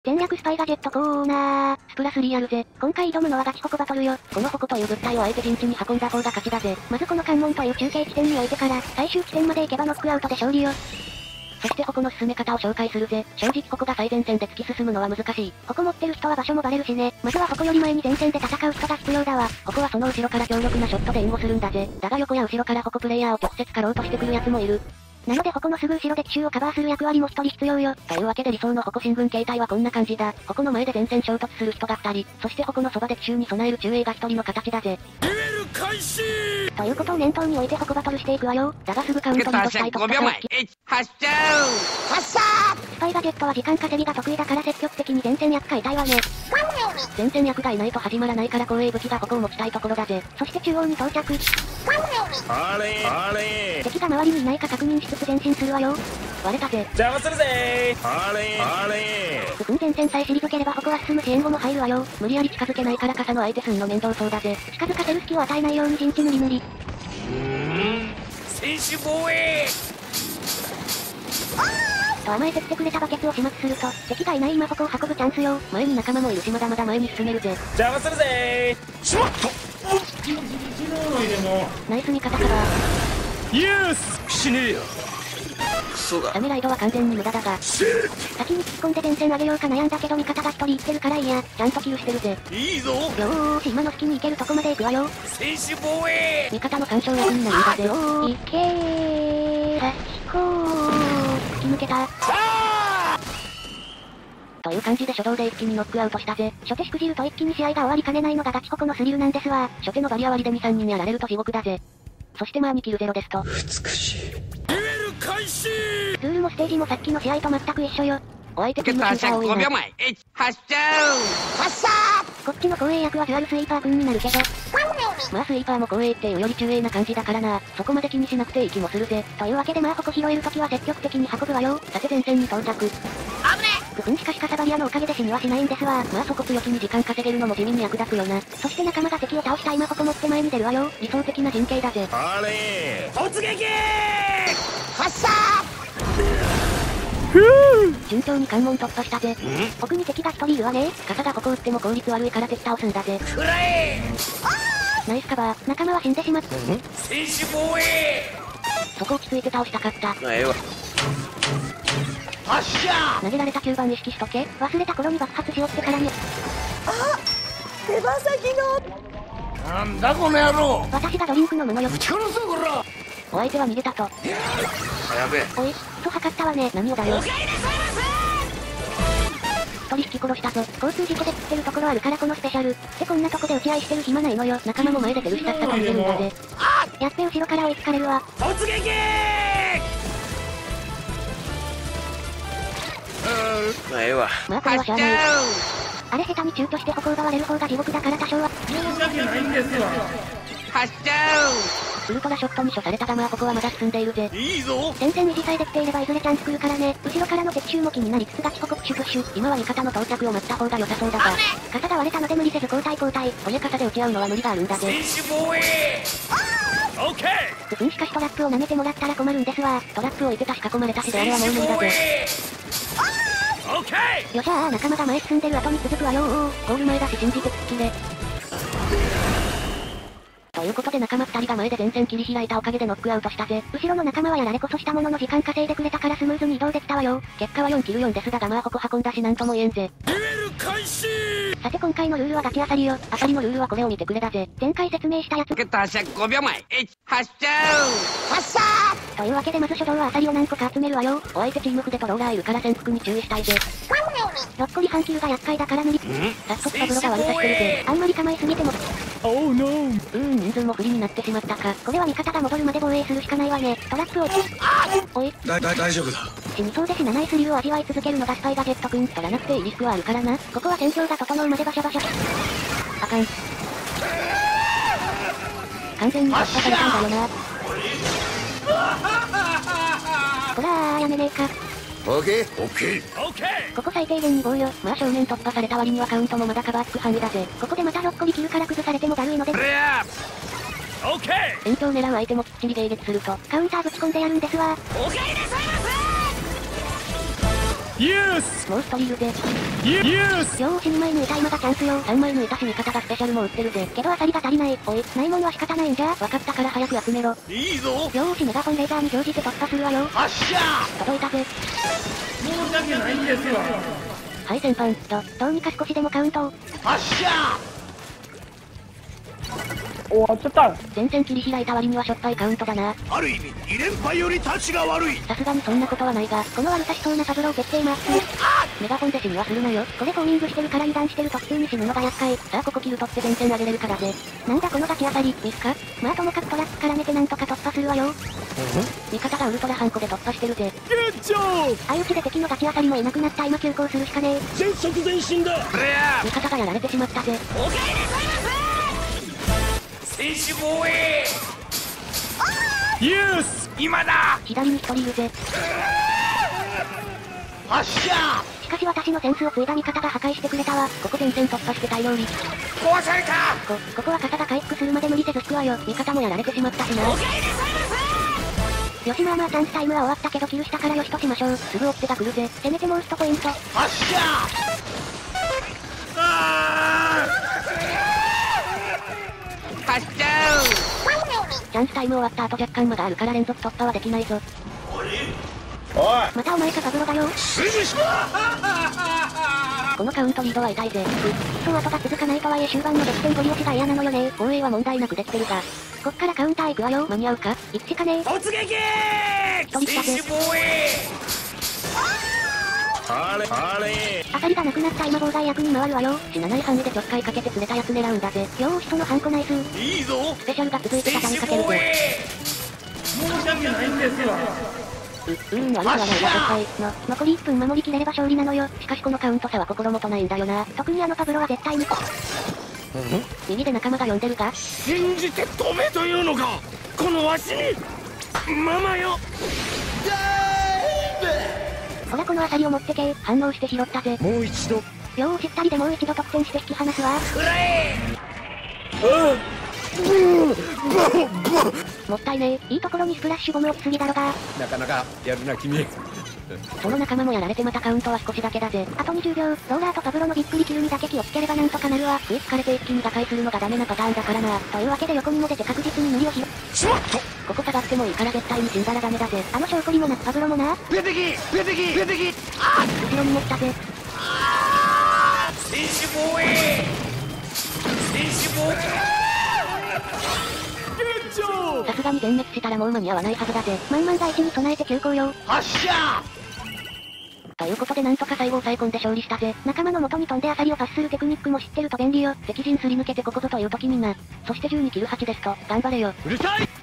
戦略スパイガジェットコーナー、スプラ3あるぜ。今回挑むのはガチホコバトルよ。このホコという物体を相手陣地に運んだ方が勝ちだぜ。まずこの関門という中継地点に置いてから、最終地点まで行けばノックアウトで勝利よ。そしてホコの進め方を紹介するぜ。正直ホコが最前線で突き進むのは難しい。ホコ持ってる人は場所もバレるしね。まずはホコより前に前線で戦う人が必要だわ。ホコはその後ろから強力なショットで援護するんだぜ。だが横や後ろからホコプレイヤーを直接狩ろうとしてくる奴もいる。なのでホコのすぐ後ろで奇襲をカバーする役割も一人必要よ。というわけで理想のホコ進軍形態はこんな感じだ。ホコの前で前線衝突する人が2人、そしてホコのそばで奇襲に備える中衛が1人の形だぜ。 デュエル開始ということを念頭に置いてホコバトルしていくわよ。だがすぐカウントに戻したいところ発射発射スパイガジェットは時間稼ぎが得意だから積極的に前線役変えたいわね。前線役がいないと始まらないから光栄武器がホコを持ちたいところだぜ。そして中央に到着。 あれ敵が周りにいないか確認しつつ前進するわよ。割れたぜ。 邪魔するぜあれ前線さえ退ければホコは進むし援護も入るわよ。無理やり近づけないから傘の相手すんの面倒そうだぜ。近づかせる隙を与えないように陣地無理無理。 選手防衛と甘えてきてくれたバケツを始末すると、敵がいない今ホコを運ぶチャンスよ。前に仲間もいるしまだまだ前に進めるぜ。 邪魔するぜしまったナイス味方カバー。 イエス死ねえよクソだダメライドは完全に無駄だが、先に突っ込んで前線上げようか悩んだけど味方が1人いってるからいいや。ちゃんとキルしてるぜ。 いいぞよーし今の隙に行けるとこまで行くわよ。 選手防衛味方の干渉役になるんだぜ。いけーラチコー突き抜けたという感じで初動で一気にノックアウトしたぜ。初手しくじると一気に試合が終わりかねないのがガチホコのスリルなんですわ。初手のバリア割りで 2,3 人やられると地獄だぜ。そしてまあ2キルゼロですと。 美しいデュエル開始ルールもステージもさっきの試合と全く一緒よ。お相手チームシューター多いな。 発射こっちの後衛役はデュアルスイーパー君になるけど、まあスイーパーも後衛っていうより中衛な感じだからな。そこまで気にしなくていい気もするぜ。というわけでまあホコ拾えるときは積極的に運ぶわよ。さて前線に到着。しかしカサバリアのおかげで死にはしないんですわ。まあそこ強気に時間稼げるのも地味に役立つよな。そして仲間が敵を倒した今ホコ持って前に出るわよ。理想的な陣形だぜ。 あれ突撃発射順調に関門突破したぜ。奥に敵が1人いるわね。傘がここ打っても効率悪いから敵倒すんだぜ。 くらえナイスカバー。仲間は死んでしまった。 選手防衛そこ落ち着いて倒したかった。 発射投げられた9番意識しとけ。忘れた頃に爆発しよってからに。 手羽先がなんだこの野郎私がドリンク飲むのよ。 ぶち殺そうこらお相手は逃げたと。 やべえおい、と測ったわね。何をだよ。一人引き殺したぞ。交通事故で食ってるところあるからこのスペシャル。ってこんなとこで打ち合いしてる暇ないのよ。仲間も前で出るしさっさと逃げるんだぜ。やっべ後ろから追いつかれるわ。 突撃まあこれはしゃあない。あれ下手に躊躇して歩行が割れる方が地獄だから多少は。 発射ウルトラショットに処されたがまあここはまだ進んでいるぜ。 いいぞ前線維持さえできていればいずれチャンス来るからね。後ろからの敵襲も気になりつつガチホコプッシュプッシュ。今は味方の到着を待った方が良さそうだが、傘が割れたので無理せず交代。骨傘で打ち合うのは無理があるんだぜ。 選手防衛オッケーしかしトラップを舐めてもらったら困るんですわ。トラップを置いてたし囲まれたしであれはもう無理だぜ。 オッケーよっしゃー仲間が前進んでる後に続くわよー。ゴール前だし信じて突きで。ということで仲間2人が前で前線切り開いたおかげでノックアウトしたぜ。後ろの仲間はやられこそしたものの時間稼いでくれたからスムーズに移動できたわよ。結果は4キル4ですだがまあホコ運んだしなんとも言えんぜ。 デュエル開始さて今回のルールはガチアサリよ。アサリのルールはこれを見てくれだぜ。前回説明したやつ。 発射5秒前発射発射というわけでまず初動はアサリを何個か集めるわよ。お相手チーム筆とローラーいるから潜伏に注意したいぜ。6個離反キルが厄介だから無理。早速パブロが悪さしてるぜ。あんまり構えすぎても。人数も不利になってしまったか。これは味方が戻るまで防衛するしかないわね。トラップをおい。 大丈夫だ。 死にそうで死なないスリルを味わい続けるのがスパイガジェット君。取らなくていいリスクはあるからな。ここは戦況が整うまでバシャバシャ。あかん。完全に突破されたんだよな。ほらーやめねえか。 オッケーここ最低限に防御。まあ正面突破された割にはカウントもまだカバーつく範囲だぜ。ここでまた6個にキルから崩されてもだるいので。延長狙う相手もきっちり迎撃すると、カウンターぶち込んでやるんですわ。 ユースもう一人いるぜ。 ユース両押し2枚抜いた今がチャンスよ。3枚抜いたし味方がスペシャルも売ってるぜ。けどアサリが足りない。おい、ないもんは仕方ないんじゃ。わかったから早く集めろ。 いいぞ両押しメガホンレーザーに乗じて突破するわよ。 発射届いたぜ。 申し訳ないんですわはい先輩、どうにか少しでもカウントを。 発射おー、ちょっと。 全然切り開いた割にはしょっぱいカウントだな。 ある意味2連敗より立ちが悪いさすがにそんなことはないが、この悪さしそうなサブロー徹底マックス。メガホンで死にはするなよ。これフォーミングしてるから油断してると普通に死ぬのが厄介。さあここキル取って前線上げれるからぜ。なんだこのガチアサリ、ミスか。まあともかくトラック絡めてなんとか突破するわよ。味方がウルトラハンコで突破してるぜ。 グッジョー相打ちで敵のガチアサリもいなくなった今急行するしかねえ。 全速前進だ味方がやられてしまったぜ。 おかえりなさいませ選手防衛ユース今だ左に一人いるぜ。 発射しかし私のセンスを継いだ味方が破壊してくれたわ。ここ前線突破して大量に。 壊されたここは傘が回復するまで無理せず引くわよ。味方もやられてしまったしな。 おかえりなさいまよしまあまあチャンスタイムは終わったけどキルしたからよしとしましょう。すぐ追っ手が来るぜ。せめてもう1ポイント。 せ発射あー発射チャンスタイム終わった後若干間があるから連続突破はできないぞ。 おいまたお前かパブロだよ。 すぐしろこのカウントリードは痛いぜ。そう後が続かないとはいえ終盤の激戦ゴリ押しが嫌なのよね。防衛は問題なくできてるが。こっからカウンター行くわよ。間に合うか一致かね突撃一人来たぜ。 選手防衛あれあれアサリがなくなった今妨害役に回るわよ。死なない範囲でちょっかいかけて釣れたやつ狙うんだぜ。両押しとのハンコナイス。 いいぞスペシャルが続いて選畳みかけるぜ。 手防衛申し訳ないんですわ悪くはないが失敗の。残り1分守りきれれば勝利なのよ。しかしこのカウント差は心もとないんだよな。特にあのパブロは絶対に。右で仲間が呼んでるが。 信じて止めというのかこのわしにママよほらこのアサリを持ってけ。反応して拾ったぜ。 もう一度両押し2人でもう一度得点して引き離すわ。 くらえもったいねえ。いいところにスプラッシュボム置きすぎだろが。 なかなかやるな君その仲間もやられてまたカウントは少しだけだぜ。あと20秒。ローラーとパブロのびっくりキルにだけ気をつければなんとかなるわ。食いつかれて一気に瓦解するのがダメなパターンだからな。というわけで横にも出て確実に無理を拾う。 しまったここ下がってもいいから絶対に死んだらダメだぜ。あの証拠にもなパブロもな。 出てき出てき出てき後ろにも来たぜ。 選手防衛選手防衛さすがに全滅したらもう間に合わないはずだぜ。万々第一に備えて急行よ。 発射ということでなんとか最後抑え込んで勝利したぜ。仲間の元に飛んでアサリをパスするテクニックも知ってると便利よ。敵陣すり抜けてここぞという時にな。そして12キル8ですと、頑張れよ。 うるさい